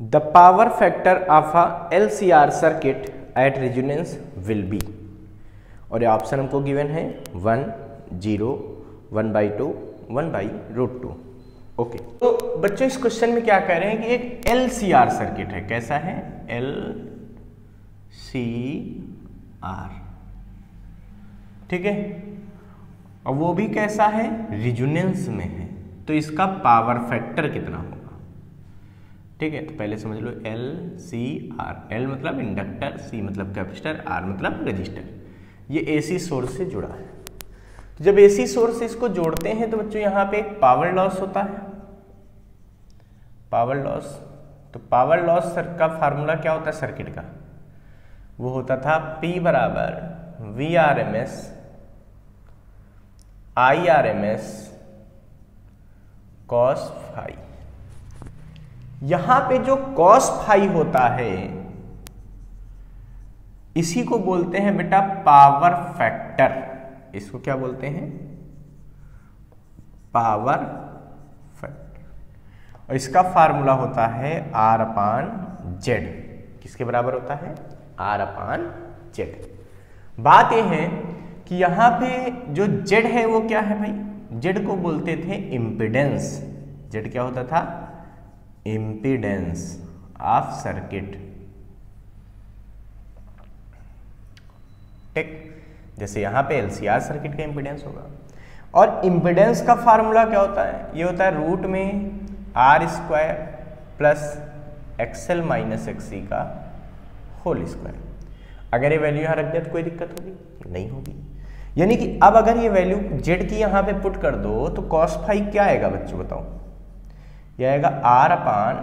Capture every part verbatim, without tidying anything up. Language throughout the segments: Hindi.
The power factor of a L C R circuit at resonance will be, और ये ऑप्शन हमको गिवन है one, zero, one by two, one by root two. Okay, तो बच्चों इस क्वेश्चन में क्या कह रहे हैं कि एक एल सी आर सर्किट है। कैसा है? एल सी आर, ठीक है, और वो भी कैसा है? रेजोनेंस में है। तो इसका पावर फैक्टर कितना होगा? ठीक है, तो पहले समझ लो एल सी आर। एल मतलब इंडक्टर, सी मतलब कैपेसिटर, आर मतलब रजिस्टर। ये एसी सोर्स से जुड़ा है। तो जब एसी सोर्स से इसको जोड़ते हैं तो बच्चों यहाँ पे एक पावर लॉस होता है, पावर लॉस। तो पावर लॉस सर का फार्मूला क्या होता है सर्किट का? वो होता था P बराबर V R M S I R M S cos phi. यहां पे जो कॉस फाई होता है इसी को बोलते हैं बेटा पावर फैक्टर। इसको क्या बोलते हैं? Power factor. और इसका फार्मूला होता है आर अपान जेड। किसके बराबर होता है? R upon Z. बात यह है कि यहां पे जो जेड है वो क्या है भाई? जेड को बोलते थे इम्पीडेंस। जेड क्या होता था? Impedance of circuit. ठीक, जैसे यहां पे एलसीआर सर्किट का इम्पीडेंस होगा। और इम्पीडेंस का फार्मूला क्या होता है? ये होता है रूट में R square plus XL minus XC का होल स्क्वायर। अगर ये वैल्यू यहां रख दिया तो कोई दिक्कत होगी? नहीं होगी। यानी कि अब अगर ये वैल्यू जेड की यहां पे पुट कर दो तो कॉस फाई क्या आएगा बच्चों बताओ? ये आएगा आर अपान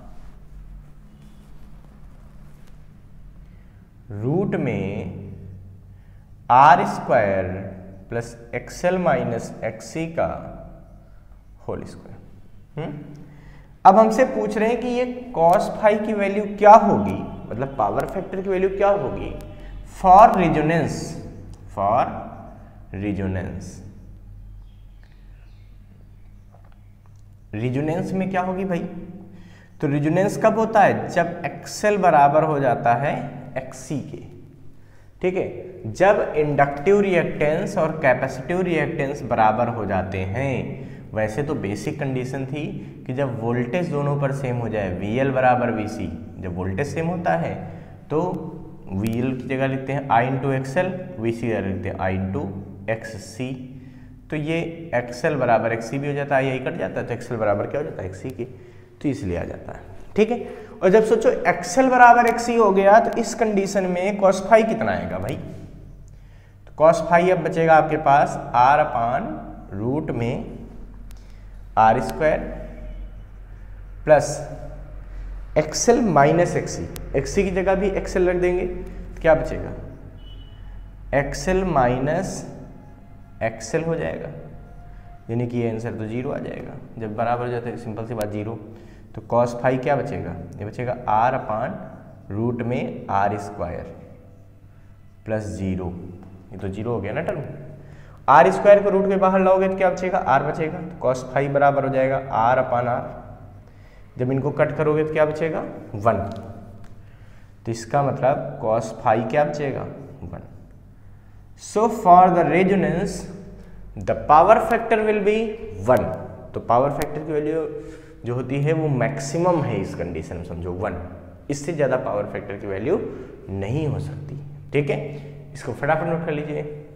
रूट में R square plus XL minus XC का होल स्क्वायर। हम्म अब हमसे पूछ रहे हैं कि ये कॉस फाई की वैल्यू क्या होगी, मतलब पावर फैक्टर की वैल्यू क्या होगी for resonance, for resonance. Resonance में क्या होगी भाई? तो रेजोनेंस कब होता है? जब एक्सएल बराबर हो जाता है एक्सी के। ठीक है, जब इंडक्टिव रिएक्टेंस और कैपेसिटिव रिएक्टेंस बराबर हो जाते हैं। वैसे तो बेसिक कंडीशन थी कि जब वोल्टेज दोनों पर सेम हो जाए, वी एल बराबर वी सी। जब वोल्टेज सेम होता है तो वी एल की जगह लिखते हैं I into XL, V C लिखते हैं आई इंटू एक्स सी। तो ये एक्सएल बराबर एक्स सी भी हो जाता है, यही कट जाता है तो एक्सएल बराबर क्या हो जाता है? एक्स सी के। तो इसलिए आ जाता है। ठीक है, और जब सोचो एक्सएल बराबर एक्सी हो गया तो इस कंडीशन में कॉस फाई कितना आएगा भाई? तो कॉस फाई अब बचेगा आपके पास आर अपान रूट में R square plus XL minus X C. X C की जगह भी एक्सएल रख देंगे तो क्या बचेगा? एक्सएल माइनस एक्सएल हो जाएगा, यानी कि ये आंसर तो जीरो आ जाएगा। जब बराबर हो जाता है सिंपल सी बात जीरो। तो कॉस फाई क्या बचेगा? ये बचेगा आर अपान रूट में आर स्क्वायर प्लस जीरो। ये तो जीरो हो गया ना टर्म। आर स्क्वायर को रूट के बाहर लाओगे तो क्या बचेगा? आर बचेगा। तो कॉस फाई बराबर हो जाएगा आर अपान आर। जब इनको कट करोगे तो क्या बचेगा? वन। तो इसका मतलब कॉस फाई क्या बचेगा? One. So for the resonance the power factor will be one. तो पावर फैक्टर की वैल्यू जो होती है वो मैक्सिमम है इस कंडीशन में, समझो वन। इससे ज़्यादा पावर फैक्टर की वैल्यू नहीं हो सकती। ठीक है, इसको फटाफट नोट कर लीजिए।